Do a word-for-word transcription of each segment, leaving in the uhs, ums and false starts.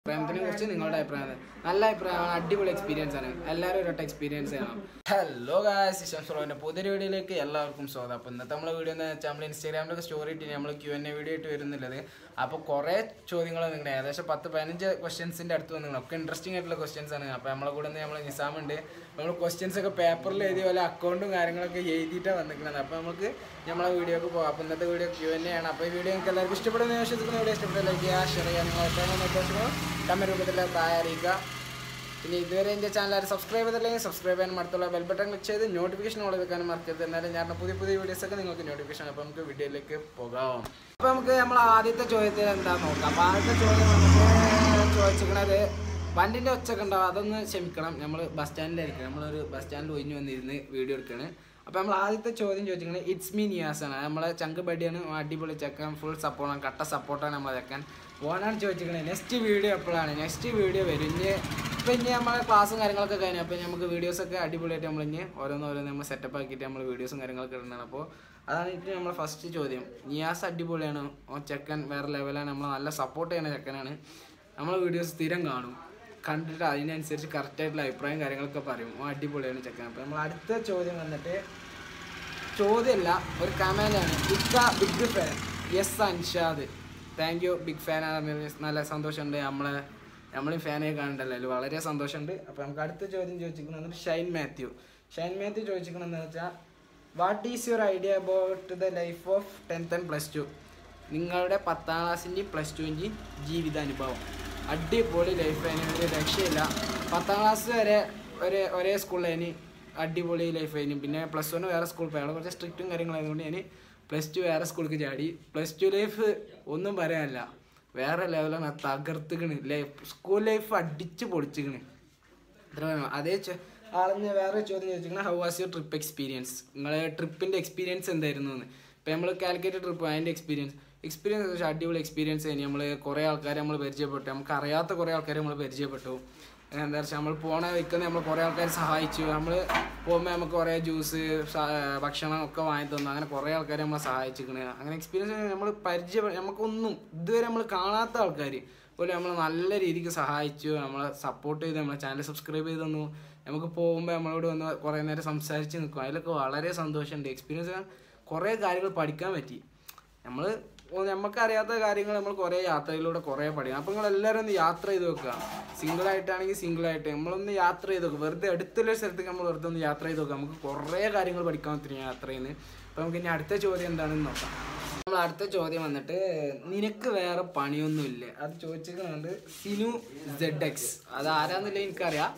പ്രേമത്തിനെ കുറിച്ച് നിങ്ങളുടെ അഭിപ്രായം നല്ല അഭിപ്രായമാണ് അടിപൊളി എക്സ്പീരിയൻസ് ആണ് എല്ലാവരും ഒരു വട്ടം എക്സ്പീരിയൻസ് ചെയ്യണം ഹലോ ഗായ്സ് ഇഷാൻസ്ലോന്റെ പുതിയൊരു വീഡിയോയിലേക്ക് എല്ലാവർക്കും സ്വാഗതം അപ്പോൾ ഇന്നത്തെ നമ്മളെ വീഡിയോ എന്ന് വെച്ചാൽ നമ്മൾ ഇൻസ്റ്റാഗ്രാമിലൊക്കെ സ്റ്റോറി ഇട്ട് നമ്മൾ ക്യൂ എൻ എ വീഡിയോ ആയിട്ട് വരുന്നുള്ളത് അപ്പോൾ കുറേ ചോദ്യങ്ങൾ നിങ്ങളുടെ ഏകദേശം പത്ത് പതിനഞ്ച് ക്വസ്റ്റ്യൻസിൻ്റെ അടുത്ത് വന്നു ഒക്കെ ഇൻട്രസ്റ്റിംഗ് ആയിട്ടുള്ള ക്വസ്റ്റ്യൻസ് ആണ് അപ്പോൾ നമ്മളെ കൂടെ നമ്മൾ നിസാമുണ്ട് നമ്മൾ ക്വസ്റ്റ്യൻസ് ഒക്കെ പേപ്പറിൽ എഴുതിയ പോലെ അക്കൗണ്ടും കാര്യങ്ങളൊക്കെ എഴുതിയിട്ടാണ് വന്നിരിക്കുന്നത് അപ്പോൾ നമുക്ക് നമ്മളെ വീഡിയോക്ക് പോകാം അപ്പോൾ ഇന്നത്തെ വീഡിയോ ക്യൂ എൻ എ ആണ് അപ്പോൾ ഈ വീഡിയോ നിങ്ങൾക്ക് എല്ലാവർക്കും ഇഷ്ടപ്പെടുന്ന വിശ്വസിക്കുന്ന വീഡിയോ ഇഷ്ടപ്പെട്ട ലൈക്ക് ചെയ്യുക ഷെയർ ചെയ്യുക നിങ്ങൾ എത്രയും നിർദ്ദേശങ്ങളും കമൻറ്റ് രൂപത്തിൽ താഴെ അറിയിക്കുക പിന്നെ ഇതുവരെ എൻ്റെ ചാനൽ ആരും സബ്സ്ക്രൈബ് ചെയ്തില്ലെങ്കിൽ സബ്സ്ക്രൈബ് ചെയ്യാൻ മറത്തുള്ള ബെൽ ബട്ടൺ ക്ലിക്ക് ചെയ്ത് നോട്ടിഫിക്കേഷൻ ഓൾ വെക്കാനും മറക്കരുത് എന്നാലും ഞാൻ പുതിയ പുതിയ വീഡിയോസൊക്കെ നിങ്ങൾക്ക് നോട്ടിഫിക്കേഷൻ അപ്പോൾ നമുക്ക് വീഡിയോയിലേക്ക് പോകാം അപ്പോൾ നമുക്ക് നമ്മൾ ആദ്യത്തെ ചോദ്യത്തിൽ എന്താ നോക്കാം അപ്പോൾ ആദ്യത്തെ ചോദ്യം നമുക്ക് ചോദിച്ചിരിക്കണത് വണ്ടിൻ്റെ ഒച്ചയൊക്കെ ഉണ്ടാവും അതൊന്ന് ക്ഷമിക്കണം നമ്മൾ ബസ് സ്റ്റാൻഡിലായിരിക്കും നമ്മളൊരു ബസ് സ്റ്റാൻഡിൽ ഒഴിഞ്ഞു വന്നിരുന്ന് വീഡിയോ എടുക്കുകയാണ് അപ്പോൾ നമ്മൾ ആദ്യത്തെ ചോദ്യം ചോദിച്ചിരിക്കുന്നത് ഇറ്റ്സ് മീ നിയാസാണ് നമ്മളെ ചങ്ക് ബഡിയാണ് അടിപൊളി ചെക്കാൻ ഫുൾ സപ്പോർട്ടാണ് കട്ട സപ്പോർട്ടാണ് നമ്മളെ ചെക്കാൻ ഓനാണ് ചോദിച്ചിരിക്കുന്നത് നെക്സ്റ്റ് വീഡിയോ എപ്പോഴാണ് നെക്സ്റ്റ് വീഡിയോ വരും ഇനി ഇപ്പോൾ ഇനി നമ്മളെ ക്ലാസ്സും കാര്യങ്ങളൊക്കെ കഴിഞ്ഞു അപ്പോൾ നമുക്ക് വീഡിയോസൊക്കെ അടിപൊളിയായിട്ട് നമ്മൾ ഇനി ഓരോന്നോരോന്ന് നമ്മൾ സെറ്റപ്പ് ആക്കിയിട്ട് നമ്മൾ വീഡിയോസും കാര്യങ്ങളൊക്കെ ഇടുന്നതാണ് അപ്പോൾ അതാണ് ഇപ്പോൾ നമ്മളെ ഫസ്റ്റ് ചോദ്യം നിയാസ് അടിപൊളിയാണ് ഓ ചെക്കൻ വേറെ ലെവലാണ് നമ്മൾ നല്ല സപ്പോർട്ട് ചെയ്യുന്ന ചെക്കനാണ് നമ്മൾ വീഡിയോസ് സ്ഥിരം കാണും കണ്ടിട്ട് അതിനനുസരിച്ച് കറക്റ്റായിട്ടുള്ള അഭിപ്രായം കാര്യങ്ങളൊക്കെ പറയും ഓ അടിപൊളിയാണ് ചെക്കൻ അപ്പോൾ നമ്മൾ അടുത്ത ചോദ്യം വന്നിട്ട് ചോദ്യമല്ല ഒരു കമൻ്റാണ് ഇക്ക big fan yes Anshad thank you big ഫാനാണ് നല്ല സന്തോഷമുണ്ട് നമ്മളെ നമ്മളീ ഫാനെ കാണണ്ടല്ലോ അതിൽ വളരെ സന്തോഷമുണ്ട് അപ്പോൾ നമുക്ക് അടുത്ത ചോദ്യം ചോദിച്ചിരിക്കുന്നത് ഷൈൻ മാത്യു ഷൈൻ മാത്യു ചോദിച്ചിരിക്കണമെന്ന് വെച്ചാൽ what is your idea about the life of tenth and plus two നിങ്ങളുടെ പത്താം ക്ലാസ്സിൻ്റെയും പ്ലസ് ടുവിൻ്റെയും ജീവിതാനുഭവം അടിപൊളി ലൈഫ് അതിന് ഒരു രക്ഷയില്ല പത്താം ക്ലാസ് വരെ ഒരേ ഒരേ സ്കൂളിൽ അടിപൊളി ലൈഫ് ആയിരുന്നു പിന്നെ പ്ലസ് വൺ വേറെ സ്കൂളിൽ പോയി അവിടെ കുറച്ച് സ്ട്രിക്റ്റും കാര്യങ്ങളായതുകൊണ്ട് ഞാൻ പ്ലസ് ടു വേറെ സ്കൂളിലേക്ക് ചാടി പ്ലസ് ടു ലൈഫ് ഒന്നും പറയാനില്ല വേറെ ലെവലാണ് തകർത്തുകണ് ലൈഫ് സ്കൂൾ ലൈഫ് അടിച്ച് പൊളിച്ചിക്കണ് എത്ര വേണം അതേ ആളഞ്ഞ വേറെ ചോദ്യം ചോദിച്ചിരിക്കുന്നത് how was your trip experience നിങ്ങളെ ട്രിപ്പിൻ്റെ എക്സ്പീരിയൻസ് എന്തായിരുന്നു എന്ന് ഇപ്പോൾ നമ്മൾ കാലിക്കറ്റ് ട്രിപ്പ് അതിൻ്റെ എക്സ്പീരിയൻസ് എക്സ്പീരിയൻസ് വെച്ചാൽ അടിപൊളി എക്സ്പീരിയൻസ് കഴിഞ്ഞ് നമ്മൾ കുറേ ആൾക്കാരെ നമ്മൾ പരിചയപ്പെട്ടു നമുക്ക് അറിയാത്ത കുറേ ആൾക്കാരെ നമ്മൾ പരിചയപ്പെട്ടു എന്താ വെച്ചാൽ നമ്മൾ പോണ വയ്ക്കുന്ന നമ്മൾ കുറേ ആൾക്കാർ സഹായിച്ചു നമ്മൾ പോകുമ്പോൾ നമുക്ക് കുറേ ജ്യൂസ് ഭക്ഷണം ഒക്കെ വാങ്ങി തന്നു അങ്ങനെ കുറേ ആൾക്കാർ നമ്മളെ സഹായിച്ചിരിക്കണേ അങ്ങനെ എക്സ്പീരിയൻസ് നമ്മൾ പരിചയം നമുക്കൊന്നും ഇതുവരെ നമ്മൾ കാണാത്ത ആൾക്കാർ പോലെ നമ്മൾ നല്ല രീതിക്ക് സഹായിച്ചു നമ്മളെ സപ്പോർട്ട് ചെയ്ത് നമ്മളെ ചാനൽ സബ്സ്ക്രൈബ് ചെയ്ത് തന്നു നമുക്ക് പോകുമ്പോൾ നമ്മളോട് വന്ന് കുറേ നേരം സംസാരിച്ച് നിൽക്കും അതിലൊക്കെ വളരെ സന്തോഷമുണ്ട് എക്സ്പീരിയൻസ് കുറേ കാര്യങ്ങൾ പഠിക്കാൻ പറ്റി നമ്മൾ നമുക്കറിയാത്ത കാര്യങ്ങൾ നമ്മൾ കുറേ യാത്രയിലൂടെ കുറേ പഠിക്കണം അപ്പോൾ നിങ്ങൾ എല്ലാവരും ഒന്ന് യാത്ര ചെയ്ത് വെക്കുക സിംഗിളായിട്ടാണെങ്കിൽ സിംഗിളായിട്ട് നമ്മളൊന്ന് യാത്ര ചെയ്ത് നോക്കുക വെറുതെ അടുത്തുള്ള സ്ഥലത്തേക്ക് നമ്മൾ വെറുതെ ഒന്ന് യാത്ര ചെയ്ത് നോക്കുക നമുക്ക് കുറേ കാര്യങ്ങൾ പഠിക്കാൻ പറ്റും യാത്ര ചെയ്യുന്നത് അപ്പോൾ നമുക്ക് ഇനി അടുത്ത ചോദ്യം എന്താണെന്ന് നോക്കാം നമ്മൾ അടുത്ത ചോദ്യം വന്നിട്ട് നിനക്ക് വേറെ പണിയൊന്നുമില്ല അത് ചോദിച്ചിരിക്കുന്നുണ്ട് സിനു സെഡ് എക്സ് അത് ആരാന്നില്ല എനിക്കറിയാം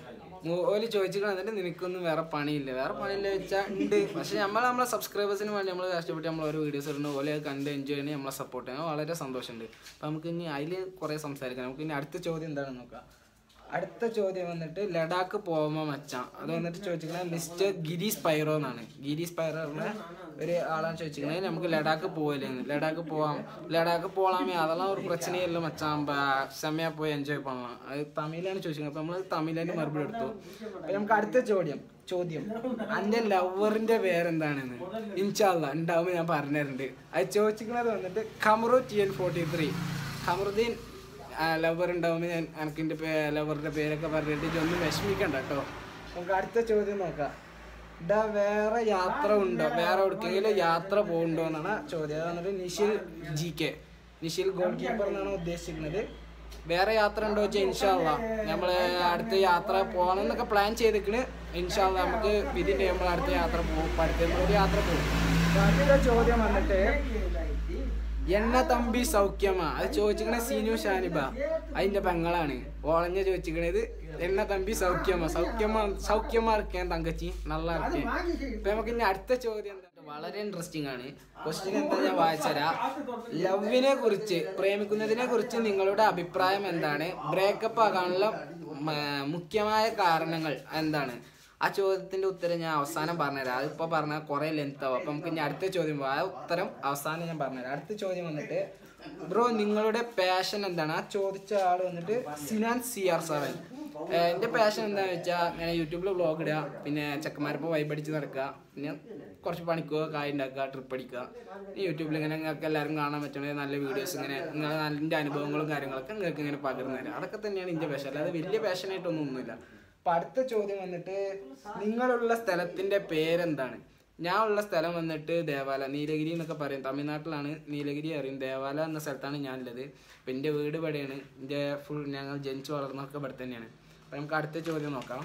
ഓല് ചോദിച്ചിട്ട് നിനക്കൊന്നും വേറെ പണിയില്ല വേറെ പണിയില്ല വെച്ചാൽ ഉണ്ട് പക്ഷെ നമ്മൾ നമ്മളെ സബ്സ്ക്രൈബേഴ്സിന് വേണ്ടി നമ്മൾ കഷ്ടപ്പെട്ട് നമ്മൾ ഓരോ വീഡിയോസ് ഇടുന്ന പോലെ കണ്ട് എൻജോയ് ചെയ്യണേ നമ്മളെ സപ്പോർട്ട് ചെയ്യണം വളരെ സന്തോഷമുണ്ട് അപ്പോൾ നമുക്ക് ഇനി അതിൽ കുറേ സംസാരിക്കാം നമുക്ക് ഇനി അടുത്ത ചോദ്യം എന്താണെന്ന് നോക്കാം അടുത്ത ചോദ്യം വന്നിട്ട് ലഡാക്ക് പോകുമ്പോൾ മച്ചാൻ അത് വന്നിട്ട് ചോദിച്ചിരിക്കുന്നത് മിസ്റ്റർ ഗിരീഷ് പൈറോ എന്നാണ് ഗിരീഷ് പൈറോ പറഞ്ഞ ഒരു ആളാണ് ചോദിച്ചിരിക്കുന്നത് നമുക്ക് ലഡാക്ക് പോകലേന്ന് ലഡാക്ക് പോവാം ലഡാക്ക് പോകലാമേ അതെല്ലാം ഒരു പ്രശ്നമല്ല മച്ചാൻ സമയം പോയി എൻജോയ് பண்ணலாம் അത് തമിഴിലാണ് ചോദിച്ചിരിക്കുന്നത് അപ്പോൾ നമ്മൾ തമിഴിലായിട്ട് മറുപടി എടുത്തു അപ്പോൾ നമുക്ക് അടുത്ത ചോദ്യം ചോദ്യം എൻ്റെ ലവറിൻ്റെ പേരെന്താണെന്ന് ഇൻഷാല്ലാ ഉണ്ടാവുമ്പോൾ ഞാൻ പറഞ്ഞിട്ടുണ്ട് അത് ചോദിച്ചിരിക്കുന്നത് വന്നിട്ട് Qamaru T N forty three Qamaruddin lover ഉണ്ടാവുമ്പോൾ ഞാൻ എനിക്ക് എൻ്റെ പേ ലവറിൻ്റെ പേരൊക്കെ പറഞ്ഞിട്ട് ഒന്നും വിഷമിക്കണ്ട കേട്ടോ നമുക്ക് അടുത്ത ചോദ്യം നോക്കാം ഇതാ വേറെ യാത്ര ഉണ്ടോ വേറെ എവിടേക്കെങ്കിലും യാത്ര പോകുന്നുണ്ടോ എന്നാണ് ചോദ്യം അത് വന്നിട്ട് Nishil G K Nishil goalkeeper എന്നാണ് ഉദ്ദേശിക്കുന്നത് വേറെ യാത്ര ഉണ്ടോ വെച്ചാൽ ഇൻഷാല്ലാ നമ്മൾ അടുത്ത യാത്ര പോകണം എന്നൊക്കെ പ്ലാൻ ചെയ്തിരിക്കണ് ഇൻഷാല്ലാ നമുക്ക് ഇതിൻ്റെ നമ്മൾ അടുത്ത യാത്ര പോകും അടുത്ത നമ്മളൊരു യാത്ര പോകും അടുത്ത ചോദ്യം വന്നിട്ട് എണ്ണ തമ്പി സൗഖ്യമാ അത് ചോദിച്ചിരിക്കണ സീനു ഷാനിബ അതിൻ്റെ പെങ്ങളാണ് ഓളഞ്ഞ ചോദിച്ചിരിക്കണത് എണ്ണ തമ്പി സൗഖ്യമാ സൗഖ്യമാ സൗഖ്യമാ ഇരിക്കാൻ തങ്കച്ചി നല്ല ഇരിക്കാൻ ഇപ്പം നമുക്ക് ഇനി അടുത്ത ചോദ്യം എന്താ വളരെ ഇൻട്രസ്റ്റിംഗ് ആണ് ക്വസ്റ്റ്യൻ എന്താ ഞാൻ വായിച്ചുതരാം ലവിനെ കുറിച്ച് പ്രേമിക്കുന്നതിനെ കുറിച്ച് നിങ്ങളുടെ അഭിപ്രായം എന്താണ് ബ്രേക്കപ്പ് ആകാനുള്ള മുഖ്യമായ കാരണങ്ങൾ എന്താണ് ആ ചോദ്യത്തിൻ്റെ ഉത്തരം ഞാൻ അവസാനം പറഞ്ഞുതരാം അതിപ്പോൾ പറഞ്ഞാൽ കുറേ ലെങ്ത് ആവും അപ്പം നമുക്ക് ഇനി അടുത്ത ചോദ്യം ആ ഉത്തരം അവസാനം ഞാൻ പറഞ്ഞുതരാം അടുത്ത ചോദ്യം വന്നിട്ട് ബ്രോ നിങ്ങളുടെ പാഷൻ എന്താണ്? ആ ചോദിച്ച ആൾ വന്നിട്ട് സിനാൻ സി ആർ സെവൻ. എൻ്റെ പാഷൻ എന്താണെന്ന് വെച്ചാൽ ഇങ്ങനെ യൂട്യൂബിൽ വ്ളോഗ് ഇടുക, പിന്നെ ചെക്കന്മാരിപ്പോൾ വൈബടിച്ച് നടക്കുക, പിന്നെ കുറച്ച് പണിക്കുക, കായ് ഉണ്ടാക്കുക, ട്രിപ്പ് അടിക്കുക. യൂട്യൂബിൽ ഇങ്ങനെ നിങ്ങൾക്ക് എല്ലാവരും കാണാൻ പറ്റണ നല്ല വീഡിയോസ് ഇങ്ങനെ നിങ്ങളെ നല്ല അനുഭവങ്ങളും കാര്യങ്ങളൊക്കെ നിങ്ങൾക്ക് ഇങ്ങനെ പകർന്നു തരാം. അതൊക്കെ തന്നെയാണ് എൻ്റെ പാഷൻ, അല്ലാതെ വലിയ പാഷനായിട്ടൊന്നും ഒന്നുമില്ല. അപ്പം അടുത്ത ചോദ്യം വന്നിട്ട് നിങ്ങളുള്ള സ്ഥലത്തിൻ്റെ പേരെന്താണ്? ഞാൻ ഉള്ള സ്ഥലം വന്നിട്ട് ദേവാല, നീലഗിരി എന്നൊക്കെ പറയും, തമിഴ്നാട്ടിലാണ്. നീലഗിരി അറിയും, ദേവാല എന്ന സ്ഥലത്താണ് ഞാനുള്ളത്. അപ്പം എൻ്റെ വീട് ഇവിടെയാണ്, എൻ്റെ ഫുൾ ഞങ്ങൾ ജനിച്ചു വളർന്നൊക്കെ ഇവിടെ തന്നെയാണ്. അപ്പം നമുക്ക് അടുത്ത ചോദ്യം നോക്കാം.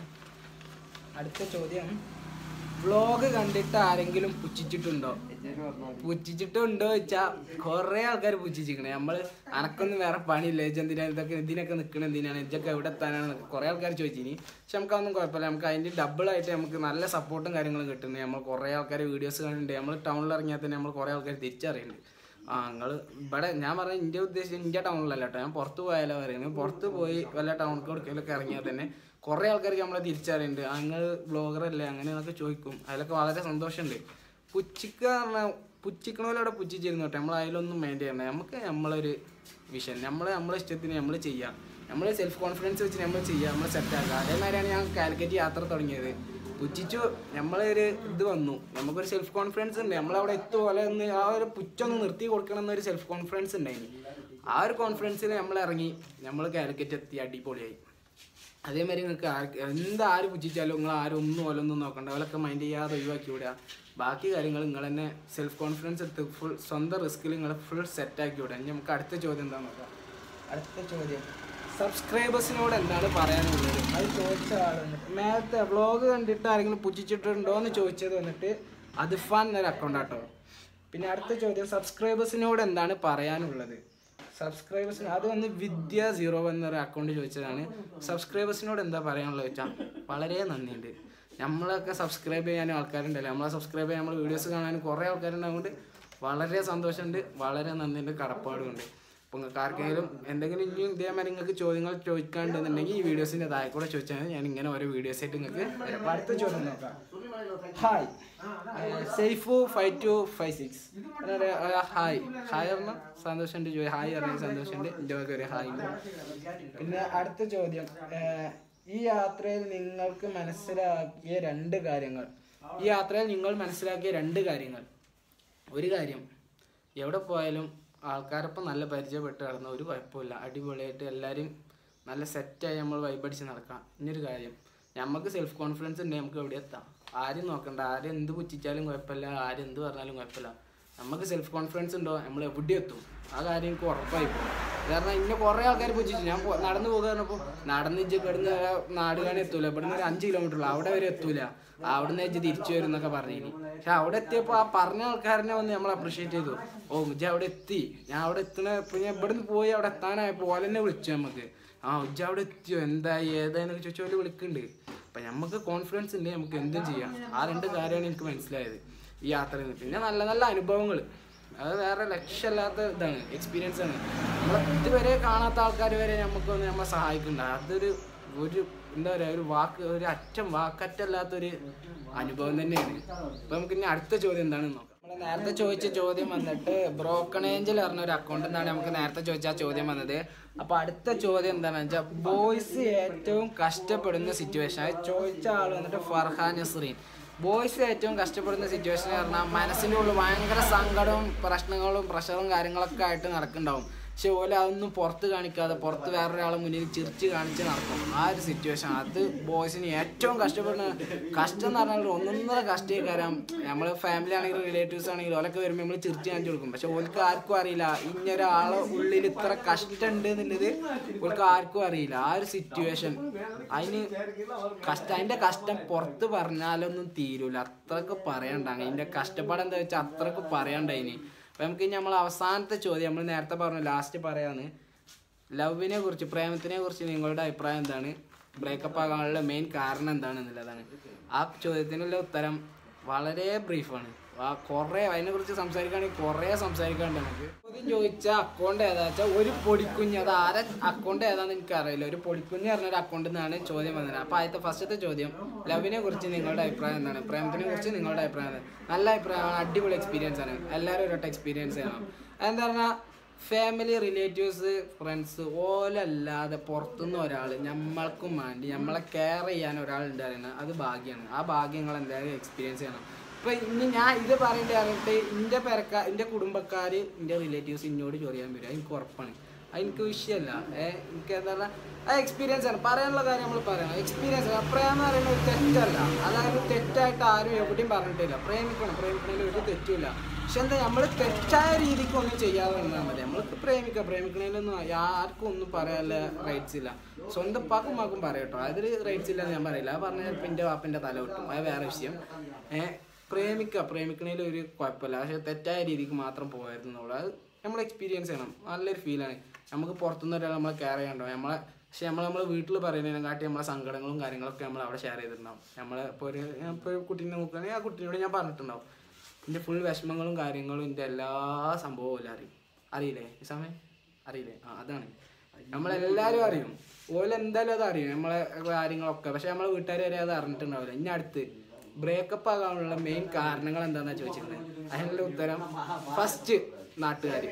അടുത്ത ചോദ്യം, വ്ളോഗ് കണ്ടിട്ട് ആരെങ്കിലും പുച്ഛിച്ചിട്ടുണ്ടോ? പുച്ഛിച്ചിട്ടുണ്ടോ ചോദിച്ചാൽ കുറേ ആൾക്കാർ പുച്ഛിച്ചിരിക്കണേ. നമ്മൾ അനക്കൊന്നും വേറെ പണിയില്ല, എന്തിനാണ് ഇതൊക്കെ ഇതിനൊക്കെ നിൽക്കണം, എന്തിനാണ് ഇതൊക്കെ എവിടെ എത്താനാണ് കുറേ ആൾക്കാർ ചോദിച്ചിനി. പക്ഷെ നമുക്കതൊന്നും കുഴപ്പമില്ല, നമുക്ക് അതിൻ്റെ ഡബിളായിട്ട് നമുക്ക് നല്ല സപ്പോർട്ടും കാര്യങ്ങളും കിട്ടുന്നത്. നമ്മൾ കുറേ ആൾക്കാർ വീഡിയോസ് കണ്ടിട്ടുണ്ട്, നമ്മൾ ടൗണിൽ ഇറങ്ങിയാൽ തന്നെ നമ്മൾ കുറേ ആൾക്കാർ തിരിച്ചറിയുന്നുണ്ട്. ആ നിങ്ങൾ ഇവിടെ ഞാൻ പറഞ്ഞ എൻ്റെ ഉദ്ദേശിച്ച് ഇന്ത്യ ടൗണിലല്ല കേട്ടോ, ഞാൻ പുറത്ത് പോയാലോ പറയുന്നത്. പുറത്ത് പോയി വല്ല ടൗണിൽ കൊടുക്കലൊക്കെ ഇറങ്ങിയാൽ തന്നെ കുറേ ആൾക്കാർക്ക് നമ്മളെ തിരിച്ചറിയുന്നുണ്ട്. നിങ്ങൾ ബ്ലോഗറല്ലേ അങ്ങനെയൊക്കെ ചോദിക്കും, അതിലൊക്കെ വളരെ സന്തോഷമുണ്ട്. പുച്ഛിക്കുക പറഞ്ഞാൽ പുച്ഛിക്കണോലവിടെ പുച്ഛിച്ചിരുന്നു കേട്ടോ, നമ്മൾ അതിലൊന്നും മൈൻഡ് ചെയ്യണ്ട. നമുക്ക് നമ്മളൊരു വിഷൻ, നമ്മൾ നമ്മളെ ഇഷ്ടത്തിന് നമ്മൾ ചെയ്യാം, നമ്മൾ സെൽഫ് കോൺഫിഡൻസ് വെച്ച് നമ്മൾ ചെയ്യുക, നമ്മൾ സെറ്റാക്കുക. അതേമാതിരിയാണ് ഞാൻ കാലിക്കറ്റ് യാത്ര തുടങ്ങിയത്. പുച്ഛിച്ചു നമ്മളൊരു ഇത് വന്നു, നമുക്കൊരു സെൽഫ് കോൺഫിഡൻസ് ഉണ്ട്, നമ്മളവിടെ എത്തുപോലെ ഒന്ന് ആ ഒരു പുച്ഛൊന്ന് നിർത്തി കൊടുക്കണം എന്നൊരു സെൽഫ് കോൺഫിഡൻസ് ഉണ്ടായിന്. ആ ഒരു കോൺഫിഡൻസിൽ നമ്മൾ ഇറങ്ങി, നമ്മൾ കാലിക്കറ്റ് എത്തി, അടിപൊളിയായി. അതേമാതിരി നിങ്ങൾക്ക് ആർക്ക് എന്താര് പുച്ഛിച്ചാലും നിങ്ങൾ ആരും ഒന്നും ഓലൊന്നും നോക്കണ്ട, അവരൊക്കെ മൈൻഡ് ചെയ്യാതെ ഒഴിവാക്കി വിടുക. ബാക്കി കാര്യങ്ങൾ നിങ്ങൾ തന്നെ സെൽഫ് കോൺഫിഡൻസ് എടുത്ത് ഫുൾ സ്വന്തം റിസ്കിൽ നിങ്ങൾ ഫുൾ സെറ്റാക്കി വിടുക. ഇനി നമുക്ക് അടുത്ത ചോദ്യം എന്താണെന്ന് നോക്കാം. അടുത്ത ചോദ്യം, സബ്സ്ക്രൈബേഴ്സിനോട് എന്താണ് പറയാനുള്ളത്? അത് ചോദിച്ച ആൾ വന്നിട്ട് നേരത്തെ വ്ളോഗ് കണ്ടിട്ട് ആരെങ്കിലും പുച്ഛിച്ചിട്ടുണ്ടോ എന്ന് ചോദിച്ചത് വന്നിട്ട് അദ്ഫാൻ എന്നൊരു അക്കൗണ്ടാട്ടോ. പിന്നെ അടുത്ത ചോദ്യം, സബ്സ്ക്രൈബേഴ്സിനോട് എന്താണ് പറയാനുള്ളത്? സബ്സ്ക്രൈബേഴ്സിന് അത് വന്ന് വിദ്യ സീറോ എന്നൊരു അക്കൗണ്ട് ചോദിച്ചതാണ്. സബ്സ്ക്രൈബേഴ്സിനോട് എന്താ പറയാനുള്ളത് വെച്ചാൽ വളരെ നന്ദിയുണ്ട്. നമ്മളൊക്കെ സബ്സ്ക്രൈബ് ചെയ്യാനും ആൾക്കാരുണ്ടല്ലോ, നമ്മളെ സബ്സ്ക്രൈബ് ചെയ്യാൻ നമ്മൾ വീഡിയോസ് കാണാനും കുറേ ആൾക്കാരുണ്ടായതുകൊണ്ട് വളരെ സന്തോഷമുണ്ട്, വളരെ നന്ദിയുണ്ട്, കടപ്പാടുമുണ്ട്. അപ്പോൾ നിങ്ങൾക്ക് ആർക്കെങ്കിലും എന്തെങ്കിലും ഇനിയും ഇതേമാതിരി നിങ്ങൾക്ക് ചോദ്യങ്ങൾ ചോദിക്കാണ്ടെന്നുണ്ടെങ്കിൽ ഈ വീഡിയോസിൻ്റെ താഴെ കൂടെ ചോദിച്ചാൽ ഞാൻ ഇങ്ങനെ ഓരോ വീഡിയോസ് ആയിട്ട് നിങ്ങൾക്ക് അടുത്ത ചോദ്യം നോക്കാം. Hi Saifu five two five six hi hi പറഞ്ഞാൽ സന്തോഷമുണ്ട്, ചോദ്യം ഹായ് പറഞ്ഞാൽ സന്തോഷമുണ്ട്, എൻ്റെ വക ഒരു ഹായ്. പിന്നെ അടുത്ത ചോദ്യം, ഈ യാത്രയിൽ നിങ്ങൾക്ക് മനസ്സിലാക്കിയ രണ്ട് കാര്യങ്ങൾ. ഈ യാത്രയിൽ നിങ്ങൾ മനസ്സിലാക്കിയ രണ്ട് കാര്യങ്ങൾ. ഒരു കാര്യം, എവിടെ പോയാലും ആൾക്കാരൊപ്പം നല്ല പരിചയപ്പെട്ട് നടന്ന ഒരു കുഴപ്പമില്ല, അടിപൊളിയായിട്ട് എല്ലാവരും നല്ല സെറ്റായി നമ്മൾ വൈബടിച്ച് നടക്കാം. ഇനിയൊരു കാര്യം, നമുക്ക് സെൽഫ് കോൺഫിഡൻസ് ഉണ്ടെങ്കിൽ നമുക്ക് എവിടെ എത്താം, ആരും നോക്കണ്ട, ആരും എന്ത് പുച്ഛിച്ചാലും കുഴപ്പമില്ല, ആരും എന്ത് പറഞ്ഞാലും കുഴപ്പമില്ല. നമുക്ക് സെൽഫ് കോൺഫിഡൻസ് ഉണ്ടോ നമ്മൾ എവിടെ എത്തും, ആ കാര്യം എനിക്ക് ഉറപ്പായി പോകും. കാരണം ഇന്നെ കുറേ ആൾക്കാർ പുച്ഛിച്ചു. ഞാൻ നടന്നു പോകുക പറഞ്ഞപ്പോൾ നടന്ന് ഇജ്ജ് ഇവിടുന്ന് നാട് കാണി എത്തൂല, ഇവിടുന്ന് ഒരു അഞ്ച് കിലോമീറ്റർ ഉള്ളു, അവിടെ വരെ എത്തൂല, അവിടുന്ന് ഇജ്ജ് തിരിച്ചു വരും എന്നൊക്കെ പറഞ്ഞിനി. പക്ഷെ അവിടെ എത്തിയപ്പോൾ ആ പറഞ്ഞ ആൾക്കാരനെ വന്ന് നമ്മൾ അപ്രീഷിയേറ്റ് ചെയ്തു. ഓ ഇജ്ജ് അവിടെ എത്തി, ഞാൻ അവിടെ എത്തണ ഇപ്പം ഞാൻ ഇവിടുന്ന് പോയി അവിടെ എത്താനായപ്പോൾ പോലെ തന്നെ വിളിച്ചു നമുക്ക്. ആ ഇജ്ജ് അവിടെ എത്തിയോ, എന്തായി ഏതായെന്നൊക്കെ ചോദിച്ചാൽ പോലെ വിളിക്കുന്നുണ്ട്. അപ്പം നമുക്ക് കോൺഫിഡൻസ് ഉണ്ടെങ്കിൽ നമുക്ക് എന്തും ചെയ്യാം. ആ രണ്ട് കാര്യമാണ് എനിക്ക് മനസ്സിലായത് ഈ യാത്രയിൽ നിന്ന്. പിന്നെ നല്ല നല്ല അനുഭവങ്ങൾ, അത് വേറെ ലക്ഷ്യമില്ലാത്ത ഇതാണ്, എക്സ്പീരിയൻസ് ആണ്. നമ്മളെ ഇതുവരെ കാണാത്ത ആൾക്കാർ വരെ നമുക്കൊന്ന് നമ്മളെ സഹായിക്കുന്നുണ്ട്. അതൊരു ഒരു എന്താ പറയുക, ഒരു വാക്ക് ഒരു അറ്റം വാക്കറ്റല്ലാത്തൊരു അനുഭവം തന്നെയാണ്. ഇപ്പം നമുക്ക് ഇനി അടുത്ത ചോദ്യം എന്താണെന്ന് നോക്കാം. നമ്മൾ നേരത്തെ ചോദിച്ച ചോദ്യം വന്നിട്ട് ബ്രോക്കൺ ഏഞ്ചൽ പറഞ്ഞ ഒരു അക്കൗണ്ടിൽ നിന്നാണ് നമുക്ക് നേരത്തെ ചോദിച്ച ആ ചോദ്യം വന്നത്. അപ്പോൾ അടുത്ത ചോദ്യം എന്താണെന്ന് വെച്ചാൽ ബോയ്സ് ഏറ്റവും കഷ്ടപ്പെടുന്ന സിറ്റുവേഷൻ. അത് ചോദിച്ച ആൾ വന്നിട്ട് ഫർഹാൻ നസ്രീൻ. ബോയ്സ് ഏറ്റവും കഷ്ടപ്പെടുന്ന സിറ്റുവേഷൻ പറഞ്ഞാൽ മനസ്സിൻ്റെ ഉള്ളിൽ ഭയങ്കര സങ്കടവും പ്രശ്നങ്ങളും പ്രഷറും കാര്യങ്ങളൊക്കെ ആയിട്ട് നടക്കുന്നുണ്ടാവും. പക്ഷെ ഓല അതൊന്നും പുറത്ത് കാണിക്കാതെ പുറത്ത് വേറൊരാളെ മുന്നിൽ ചിരിച്ച് കാണിച്ച് നടക്കും. ആ ഒരു സിറ്റുവേഷൻ അത് ബോയ്സിന് ഏറ്റവും കഷ്ടപ്പെടുന്ന കഷ്ടം എന്ന് പറഞ്ഞാൽ ഒന്നൊന്നര കഷ്ടീകാരം. നമ്മൾ ഫാമിലി ആണെങ്കിലും റിലേറ്റീവ്സ് ആണെങ്കിലും ഓലൊക്കെ വരുമ്പോൾ നമ്മൾ ചിരിച്ച് കാണിച്ചു കൊടുക്കും. പക്ഷെ ഓൽക്ക് ആർക്കും അറിയില്ല ഇന്നൊരാളെ ഉള്ളിൽ ഇത്ര കഷ്ടമുണ്ട് എന്നുള്ളത് ഓൽക്ക് ആർക്കും അറിയില്ല. ആ ഒരു സിറ്റുവേഷൻ അതിന് കഷ്ടം, അതിൻ്റെ കഷ്ടം പുറത്ത് പറഞ്ഞാലൊന്നും തീരൂല, അത്രക്ക് പറയണ്ടാങ്ങ. അതിൻ്റെ കഷ്ടപ്പാട് എന്താ വെച്ചാൽ അത്രക്ക് പറയണ്ടതിന്. അപ്പം നമുക്ക് ഇനി നമ്മൾ അവസാനത്തെ ചോദ്യം നമ്മൾ നേരത്തെ പറഞ്ഞു ലാസ്റ്റ് പറയാന്ന്, ലവിനെ കുറിച്ച് പ്രേമത്തിനെ കുറിച്ച് നിങ്ങളുടെ അഭിപ്രായം എന്താണ്, ബ്രേക്കപ്പ് ആകാനുള്ള മെയിൻ കാരണം എന്താണെന്നുള്ളതാണ്. ആ ചോദ്യത്തിനുള്ള ഉത്തരം വളരെ ബ്രീഫാണ്. ആ കുറേ അതിനെക്കുറിച്ച് സംസാരിക്കുകയാണെങ്കിൽ കുറേ സംസാരിക്കാണ്ട് നമുക്ക്. ചോദ്യം ചോദിച്ച അക്കൗണ്ട് ഏതാ വെച്ചാൽ ഒരു പൊടിക്കുഞ്ഞ്, അത് ആരെ അക്കൗണ്ട് ഏതാണെന്ന് എനിക്കറിയില്ല, ഒരു പൊടിക്കുഞ്ഞ് പറഞ്ഞൊരു അക്കൗണ്ടിൽ നിന്നാണ് ചോദ്യം വന്നത്. അപ്പോൾ ആദ്യത്തെ ഫസ്റ്റത്തെ ചോദ്യം, ലവിനെ കുറിച്ച് നിങ്ങളുടെ അഭിപ്രായം എന്താണ്, പ്രേമത്തിനെ കുറിച്ച് നിങ്ങളുടെ അഭിപ്രായം എന്താണ്. നല്ല അഭിപ്രായമാണ്, അടിപൊളി എക്സ്പീരിയൻസ് ആണ്, എല്ലാവരും ഒരു വട്ടം എക്സ്പീരിയൻസ് ചെയ്യണം. അതെന്താ പറഞ്ഞാൽ ഫാമിലി റിലേറ്റീവ്സ് ഫ്രണ്ട്സ് ഓലല്ലാതെ പുറത്തുനിന്ന് ഒരാൾ നമ്മൾക്കും വേണ്ടി നമ്മളെ കെയർ ചെയ്യാൻ ഒരാളുണ്ടായിരുന്നു. അത് ഭാഗ്യമാണ്. ആ ഭാഗ്യങ്ങൾ എന്തായാലും എക്സ്പീരിയൻസ് ചെയ്യണം. ഇപ്പം ഇനി ഞാൻ ഇത് പറയേണ്ടി പറഞ്ഞിട്ട് എൻ്റെ പെരക്കാർ എൻ്റെ കുടുംബക്കാർ എൻ്റെ റിലേറ്റീവ്സ് ഇന്നോട് ചൊറിയാൻ വരും. എനിക്ക് ഉറപ്പാണ്. അതെനിക്ക് വിഷയമല്ല. ഏഹ് എനിക്ക് എന്താ പറയുക, ആ എക്സ്പീരിയൻസ് ആണ്. പറയാനുള്ള കാര്യം നമ്മൾ പറയണം. എക്സ്പീരിയൻസ് പ്രേമം എന്ന് പറയുന്നത് ഒരു തെറ്റല്ല. അതായത് തെറ്റായിട്ട് ആരും എവിടെയും പറഞ്ഞിട്ടില്ല. പ്രേമിക്കണം, പ്രേമിക്കണതിൽ ഒരു തെറ്റുമില്ല. പക്ഷെ എന്താ നമ്മൾ തെറ്റായ രീതിക്ക് ഒന്നും ചെയ്യാതെ വന്നാൽ മതി. നമ്മൾക്ക് പ്രേമിക്കാം, പ്രേമിക്കണതിലൊന്നും ആർക്കും ഒന്നും പറയാനുള്ള റൈറ്റ്സ് ഇല്ല. സ്വന്തം പാക്കും മാക്കും പറയട്ടോ, അതിൽ റൈറ്റ്സ് ഇല്ലെന്ന് ഞാൻ പറയില്ല. അത് പറഞ്ഞാൽ ഇപ്പം എൻ്റെ വാപ്പൻ്റെ തല കിട്ടും, അത് വേറെ വിഷയം. ഏഹ് പ്രേമിക്കുക, പ്രേമിക്കണതിൽ ഒരു കുഴപ്പമില്ല. പക്ഷെ തെറ്റായ രീതിക്ക് മാത്രം പോകായിരുന്നുള്ളൂ. അത് നമ്മൾ എക്സ്പീരിയൻസ് ചെയ്യണം. നല്ലൊരു ഫീലാണ്. നമുക്ക് പുറത്തുനിന്ന് ഒരാൾ നമ്മളെ കെയർ ചെയ്യണ്ടാവും. നമ്മളെ പക്ഷെ നമ്മൾ നമ്മൾ വീട്ടിൽ പറയുന്നതിനെ കാട്ടി നമ്മളെ സങ്കടങ്ങളും കാര്യങ്ങളൊക്കെ നമ്മൾ അവിടെ ഷെയർ ചെയ്തിട്ടുണ്ടാവും. നമ്മൾ ഇപ്പോൾ ഒരു ഇപ്പോൾ ഒരു കുട്ടീനെ നോക്കുകയാണെങ്കിൽ ആ കുട്ടീനോട് ഞാൻ പറഞ്ഞിട്ടുണ്ടാവും എൻ്റെ ഫുൾ വിഷമങ്ങളും കാര്യങ്ങളും എൻ്റെ എല്ലാ സംഭവവും എല്ലാം അറിയും. അറിയില്ലേ ഈ സമയം? അറിയില്ലേ? ആ അതാണ് നമ്മളെല്ലാവരും അറിയും. ഓല എന്തായാലും അത് അറിയും നമ്മളെ കാര്യങ്ങളൊക്കെ. പക്ഷെ നമ്മളെ വീട്ടുകാർ വരെ അത് അറിഞ്ഞിട്ടുണ്ടാവില്ല. ഇനി അടുത്ത് ബ്രേക്കപ്പ് ആകാനുള്ള മെയിൻ കാരണങ്ങൾ എന്താണെന്നാണ് ചോദിച്ചിരുന്നത്. അതിനുള്ള ഉത്തരം ഫസ്റ്റ് നാട്ടുകാർ,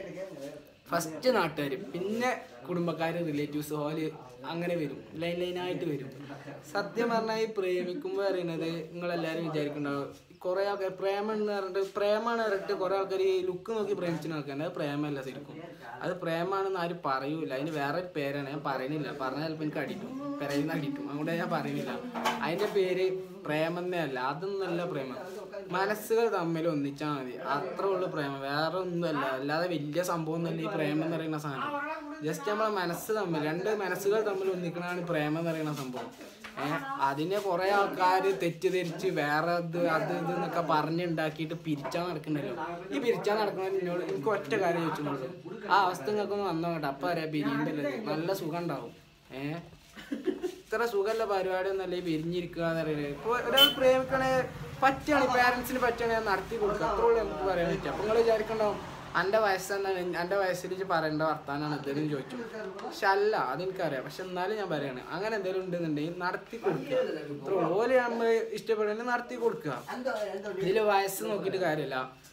ഫസ്റ്റ് നാട്ടുകാർ, പിന്നെ കുടുംബക്കാർ, റിലേറ്റീവ്സ്, ഹോല് അങ്ങനെ വരും. ലൈൻ ലൈനായിട്ട് വരും. സത്യം പറഞ്ഞാൽ ഈ പ്രേമിക്കുമ്പോൾ അറിയുന്നത് നിങ്ങളെല്ലാവരും വിചാരിക്കുന്നുണ്ടാവും കുറേ ആൾക്കാർ പ്രേമം എന്ന് പറഞ്ഞിട്ട് പ്രേമാണ് പറഞ്ഞിട്ട് കുറേ ആൾക്കാർ ഈ ലുക്ക് നോക്കി പ്രേമിച്ചു നോക്കാൻ. അത് പ്രേമല്ല ശരിക്കും. അത് പ്രേമാണെന്ന് ആരും പറയൂല. അതിന് വേറൊരു പേരാണ്. ഞാൻ പറയുന്നില്ല. പറഞ്ഞാൽ ചിലപ്പോൾ എനിക്ക് അടിയിട്ടും പെരയുന്ന അടിയിട്ടും. അതുകൊണ്ട് ഞാൻ പറയുന്നില്ല. അതിൻ്റെ പേര് പ്രേമെന്നേ അല്ല. അതൊന്നല്ല പ്രേമം. മനസ്സുകൾ തമ്മിൽ ഒന്നിച്ചാൽ മതി. അത്ര ഉള്ളു പ്രേമം, വേറെ ഒന്നുമല്ല. അല്ലാതെ വലിയ സംഭവം ഒന്നുമല്ല ഈ പ്രേമം എന്ന് പറയുന്ന സാധനം. ജസ്റ്റ് നമ്മളെ മനസ്സ് തമ്മിൽ, രണ്ട് മനസ്സുകൾ തമ്മിൽ ഒന്നിക്കണതാണ് പ്രേമം എന്ന് പറയുന്ന സംഭവം. ഏഹ് അതിനെ കുറേ ആൾക്കാർ തെറ്റിദ്ധരിച്ച് വേറെ ഇത് അത് ഇത് എന്നൊക്കെ പറഞ്ഞുണ്ടാക്കിയിട്ട് പിരിച്ചാൽ നടക്കണ്ടല്ലോ. ഈ പിരിച്ചാൽ നടക്കണമെന്ന് എന്നോട് എനിക്ക് ഒറ്റ കാര്യം ചോദിച്ചിട്ടുള്ളൂ. ആ അവസ്ഥ നിങ്ങൾക്കൊന്ന് വന്നോ കേട്ടോ. അപ്പം അറിയാം പിരിയുണ്ടല്ലേ നല്ല സുഖം ഉണ്ടാവും. ഏഹ് ഇത്ര സുഖമല്ല പരിപാടി ഒന്നല്ല ഈ പിരിഞ്ഞിരിക്കുക എന്ന് പറയുന്നത്. ഇപ്പോൾ ഒരാൾ പ്രേമിക്കണേ പറ്റുകയാണ്, പേരൻസിന് പറ്റുകയാണെങ്കിൽ നടത്തി കൊടുക്കുക. അത്രയുള്ളൂ നമുക്ക് പറയാൻ പറ്റുക. അപ്പോൾ നിങ്ങൾ വിചാരിക്കണ്ടാവും എൻ്റെ വയസ്സെന്താണ്, എൻ്റെ വയസ്സിൽ പറയേണ്ട വർത്താനാണ് എന്തെങ്കിലും ചോദിച്ചു. പക്ഷെ അല്ല, അതെനിക്കറിയാം. പക്ഷെ എന്നാലും ഞാൻ പറയാണ്, അങ്ങനെ എന്തെങ്കിലും ഉണ്ടെന്നുണ്ടെങ്കിൽ നടത്തി കൊടുക്കുക. ഇത്ര ഓല് നമ്മൾ ഇഷ്ടപ്പെടുന്നത് നടത്തി കൊടുക്കുക. ഇതിൽ വയസ്സ് നോക്കിയിട്ട് കാര്യമില്ല,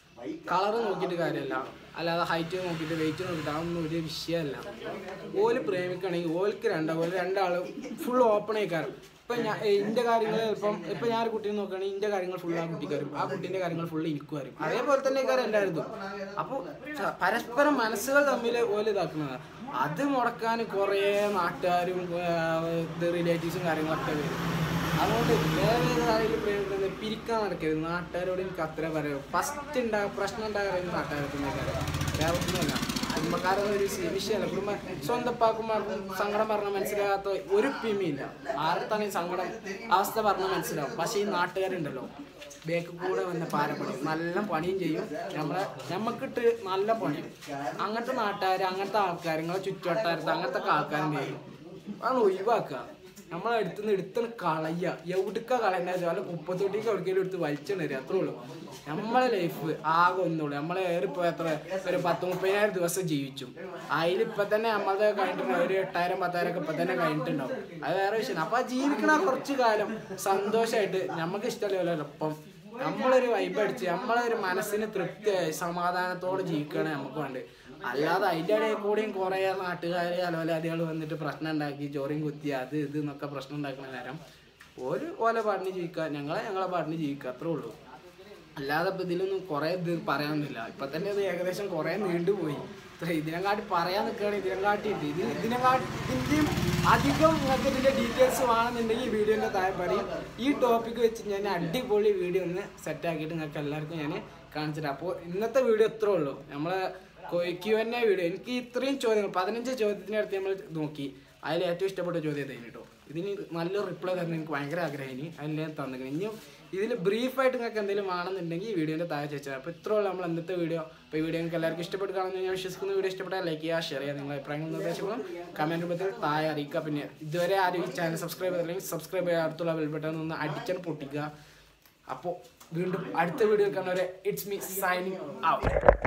കളറ് നോക്കിയിട്ട് കാര്യമില്ല, അല്ലാതെ ഹൈറ്റ് നോക്കിയിട്ട് വെയിറ്റ് നോക്കിയിട്ട് അതൊന്നും ഒരു വിഷയമല്ല. ഓല് പ്രേമിക്കണമെങ്കിൽ ഓൽക്ക് രണ്ടാ ഓല് രണ്ടാളും ഫുൾ ഓപ്പൺ ആയിക്കാരും. ഇപ്പം ഞാൻ എൻ്റെ കാര്യങ്ങൾ ഇപ്പം ഇപ്പം ഞാൻ ഒരു കുട്ടീനെ നോക്കുകയാണെങ്കിൽ എൻ്റെ കാര്യങ്ങൾ ഫുൾ ആ കുട്ടിക്ക് വരും, ആ കുട്ടീൻ്റെ കാര്യങ്ങൾ ഫുൾ എനിക്ക് വരും. അതേപോലെ തന്നെ കാര്യം എല്ലായിടത്തും. അപ്പോൾ പരസ്പരം മനസ്സുകൾ തമ്മിൽ ഓല് ഇതാക്കുന്നതാണ്. അത് മുടക്കാൻ കുറേ നാട്ടുകാരും ഇത് റിലേറ്റീവ്സും കാര്യങ്ങളൊക്കെ വരും. അതുകൊണ്ട് വേറെ ഏതായാലും പ്രേമിക്കുന്നത് പിരിക്കാൻ നടക്കരുത്. നാട്ടുകാരോട് എനിക്ക് അത്ര പറയാം. ഫസ്റ്റ് ഉണ്ടാകും പ്രശ്നം ഉണ്ടാകുന്നത് നാട്ടുകാരത്തിൻ്റെ കാര്യം, വേറെ ഒന്നുമല്ല. കുടുംബക്കാരൊന്നും ഒരു വിഷയമല്ല. കുടുംബ സ്വന്തപ്പാക്കുമാർക്കും സങ്കടം പറഞ്ഞാൽ മനസ്സിലാകാത്ത ഒരു പിമിയില്ല. ആർക്കാണെങ്കിൽ സങ്കടം അവസ്ഥ പറഞ്ഞാൽ മനസ്സിലാവും. പക്ഷേ ഈ നാട്ടുകാരുണ്ടല്ലോ ബേക്ക് കൂടെ വന്ന പാരപ്പണിയും നല്ല പണിയും ചെയ്യും. നമ്മളെ നമുക്കിട്ട് നല്ല പണിയും. അങ്ങനത്തെ നാട്ടുകാർ, അങ്ങനത്തെ ആൾക്കാർ, നിങ്ങളെ ചുറ്റുവട്ടാരത്ത് അങ്ങനത്തെ ആൾക്കാരും ചെയ്യും. അതാണ് ഒഴിവാക്കുക. നമ്മളെ അടുത്തുനിന്ന് എടുത്തുനിന്ന് കളയുക. എവിടുക്ക കളയുന്ന വെച്ചാൽ മുപ്പത്തൊട്ടിക്ക് എവിടേക്കെങ്കിലും എടുത്ത് വലിച്ചു തരിക. അത്രേ ഉള്ളൂ. നമ്മളെ ലൈഫ് ആകെ ഒന്നുള്ളൂ. നമ്മളെ ഏറിപ്പോൾ എത്ര ഒരു പത്ത് മുപ്പതിനായിരം ദിവസം ജീവിച്ചു. അതിലിപ്പോൾ തന്നെ നമ്മളത് കഴിഞ്ഞിട്ടുണ്ടാവും. ഒരു എട്ടായിരം പത്തായിരം ഒക്കെ ഇപ്പം തന്നെ കഴിഞ്ഞിട്ടുണ്ടാവും. അത് വേറെ വിഷയമാണ്. അപ്പോൾ ആ ജീവിക്കണ കുറച്ച് കാലം സന്തോഷമായിട്ട് നമുക്ക് ഇഷ്ടമല്ലോ. ഒപ്പം നമ്മളൊരു വൈബ് അടിച്ച് നമ്മളൊരു മനസ്സിന് തൃപ്തിയായി സമാധാനത്തോടെ ജീവിക്കുകയാണ് നമുക്ക് വേണ്ടത്. അല്ലാതെ അതിൻ്റെ ഇടയിൽ കൂടെയും കുറേ നാട്ടുകാർ അലവലാദികൾ വന്നിട്ട് പ്രശ്നം ഉണ്ടാക്കി ചോറിയും കുത്തി അത് ഇത് എന്നൊക്കെ പ്രശ്നം ഉണ്ടാക്കുന്ന നേരം ഒരു ഓല പാടിന് ജീവിക്കുക, ഞങ്ങളെ ഞങ്ങളെ പാടിന് ജീവിക്കുക. അത്രേ ഉള്ളൂ. അല്ലാതെ ഇപ്പം ഇതിലൊന്നും കുറേ ഇത് പറയാനൊന്നുമില്ല. ഇപ്പം തന്നെ ഇത് ഏകദേശം കുറേ നീണ്ടുപോയി. ഇത്ര ഇതിനെക്കാട്ടി പറയാൻ നിൽക്കുകയാണ്. ഇതിനെക്കാട്ടിയിട്ട് ഇതിന് ഇതിനെക്കാട്ടി ഇതിൻ്റെയും അധികം നിങ്ങൾക്ക് ഇതിൻ്റെ ഡീറ്റെയിൽസ് വേണമെന്നുണ്ടെങ്കിൽ ഈ വീഡിയോൻ്റെ താഴെ പറയും. ഈ ടോപ്പിക്ക് വെച്ച് ഞാൻ അടിപൊളി വീഡിയോ ഒന്ന് സെറ്റാക്കിയിട്ട് നിങ്ങൾക്ക് എല്ലാവർക്കും ഞാൻ കാണിച്ചിട്ട്. അപ്പോൾ ഇന്നത്തെ വീഡിയോ ഇത്രേ ഉള്ളൂ. നമ്മളെ ക്യു എൻ എ വീഡിയോ. എനിക്ക് ഇത്രയും ചോദ്യങ്ങൾ പതിനഞ്ച് ചോദ്യത്തിനടുത്ത് നമ്മൾ നോക്കി. അതിൽ ഏറ്റവും ഇഷ്ടപ്പെട്ട ചോദ്യം തന്നെ കേട്ടോ. ഇതിന് നല്ലൊരു റിപ്ലൈ തരണം എനിക്ക് ഭയങ്കര ആഗ്രഹം. ഇനി അതിൽ ഞാൻ തന്നിരിക്കണം. ഇനിയും ഇതിൽ ബ്രീഫായിട്ട് നിങ്ങൾക്ക് എന്തെങ്കിലും വേണമെന്നുണ്ടെങ്കിൽ ഈ വീഡിയോൻ്റെ താഴെ ചോദിച്ചാൽ. അപ്പോൾ ഇത്രയുള്ള നമ്മൾ ഇന്നത്തെ വീഡിയോ. അപ്പോൾ ഈ വീഡിയോ നിങ്ങൾക്ക് എല്ലാവർക്കും ഇഷ്ടപ്പെട്ട് കാണുമെന്ന് ഞാൻ വിശ്വസിക്കുന്ന. വീഡിയോ ഇഷ്ടപ്പെട്ടാൽ ലൈക്ക് ചെയ്യുക, ഷെയർ ചെയ്യുക. നിങ്ങളുടെ അഭിപ്രായങ്ങളും നിർദ്ദേശങ്ങളും കമൻറ്റ് രൂപത്തിൽ താഴെ അറിയിക്കുക. പിന്നെ ഇതുവരെ ആരും ഈ ചാനൽ സബ്സ്ക്രൈബ് ചെയ്തില്ലെങ്കിൽ സബ്സ്ക്രൈബ് ചെയ്യുക. അടുത്തുള്ള ബെൽ ബട്ടൺ ഒന്ന് അടിച്ചാൽ പൊട്ടിക്കുക. അപ്പോൾ വീണ്ടും അടുത്ത വീഡിയോ കാണുന്നവരെ ഇറ്റ്സ് മീ സൈനിങ് ഔട്ട്.